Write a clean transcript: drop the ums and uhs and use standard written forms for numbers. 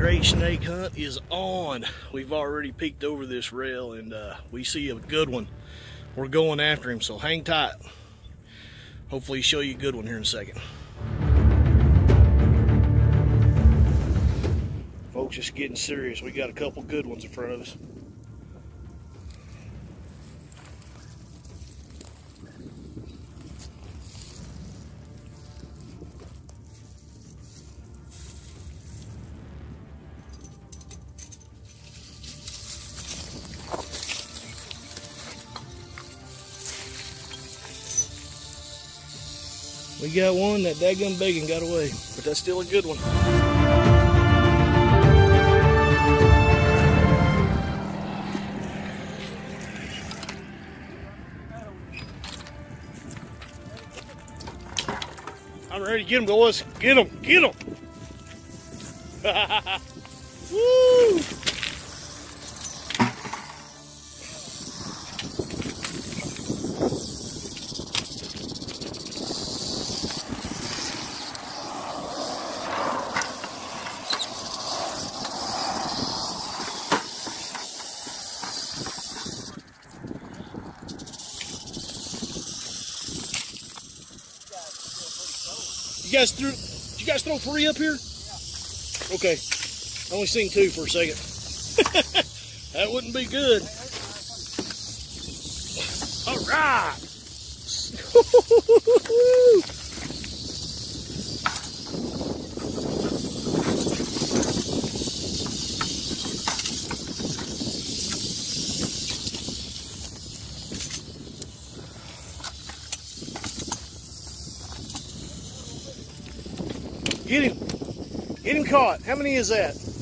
great snake hunt is on. We've already peeked over this rail and we see a good one. We're going after him, so hang tight. Hopefully show you a good one here in a second. Folks, it's getting serious. We got a couple good ones in front of us. We got one that daggum big and got away, but that's still a good one. I'm ready to get him, boys. Get him, get him. Woo! Did you guys throw 3 up here? Yeah. Okay. I only seen 2 for a second. That wouldn't be good. All right. Get him caught. How many is that?